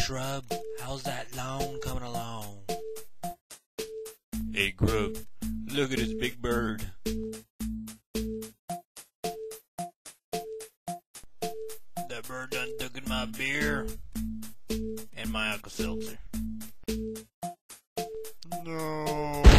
Shrubb, how's that loan coming along? Hey, Grubb, look at this big bird. That bird done took in my beer and my Alka-Seltzer. No.